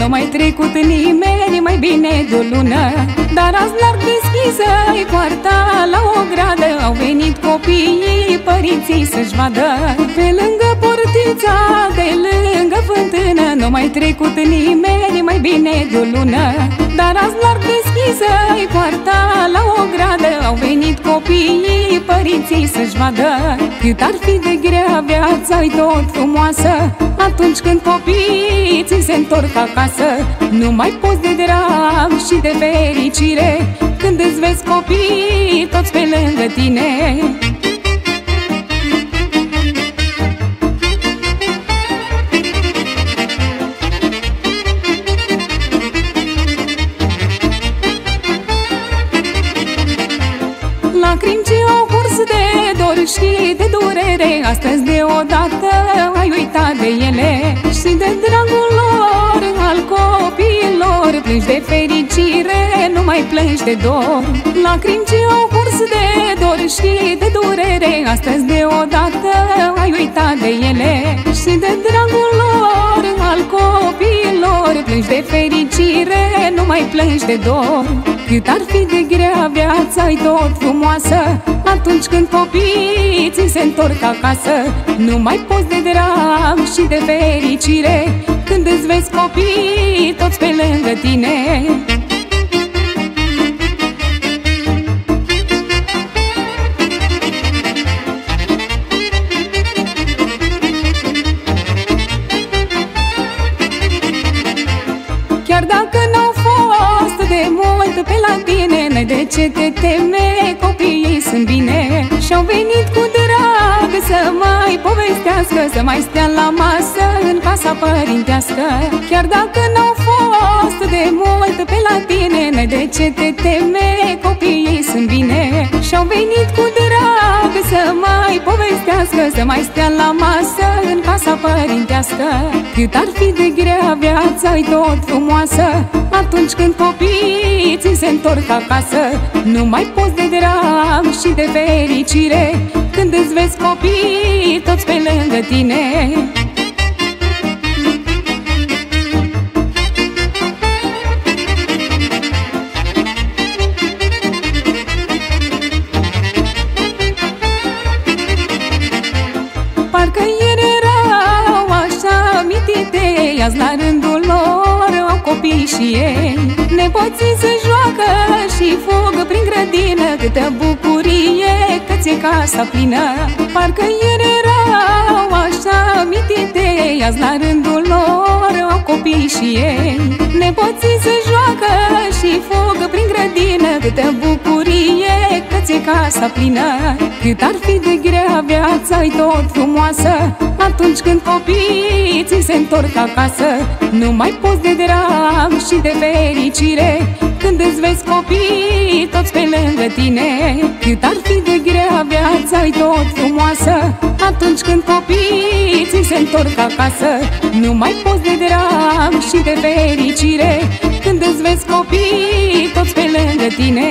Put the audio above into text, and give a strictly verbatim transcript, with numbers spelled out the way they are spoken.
mai trecut nimeni, mai bine de o lună. Dar azi larg deschisă-i poarta la o gradă. Au venit copiii, părinții să-și vadă. Pe lângă portița, de lângă fântână, nu mai trecut nimeni, mai bine de o lună. Dar azi larg deschisă-i poarta la o gradă. Au venit copiii, părinții să-și vadă. Cât ar fi de grea viața-i tot frumoasă atunci când copiii ți se întorc acasă. Nu mai poți de drag și de fericire când îți vezi copiii toți pe lângă tine. Lacrimi ce au curs de dor și de durere, astăzi deodată ai uitat de ele. Și de dragul lor, al copiilor, plângi de fericire, nu mai plângi de dor. Lacrimi ce au curs de dor și de durere, astăzi deodată ai uitat de ele. Și de dragul lor, al copiilor, plângi de fericire, nu mai plângi de dor. Cât ar fi de grea viața-i tot frumoasă atunci când copiii ți se întorc acasă. Nu mai poți de drag și de fericire când îți vezi copiii toți pe lângă tine. Chiar dacă n-au fost de mult pe la tine, n-ai de ce te teme, copiii sunt bine. Și-au venit cu drag să mai povestească, să mai stea la masă în casa părintească. Chiar dacă n-au fost de mult pe la tine, n-ai de ce te teme, copiii sunt bine. Și-au venit cu drag să mai povestească, să mai stea la masă în casa părintească. Cât ar fi de grea viața-i tot frumoasă atunci când copiii ți se întorc acasă. Nu mai poți de drag și de fericire când îți vezi copiii toți pe lângă tine. Parcă ieri erau așa amintite, azi la rândul lor au copii și ei. Nepoții se joacă și fug prin grădină, câtă bucurie că ți-e casa plină. Parcă ieri erau așa amintite, azi la rândul lor au copii și ei. Nepoții se joacă și fug prin grădină, câtă bucurie că ți-e casa plină. Cât ar fi de grea viața-i tot frumoasă atunci când copiii ți se întorc acasă. Nu mai poți de drag și de fericire când îți vezi copiii toți pe lângă tine. Cât ar fi de grea viața-i tot frumoasă atunci când copiii ți se întorc acasă. Nu mai poți de drag și de fericire când îți vezi copiii toți pe lângă tine.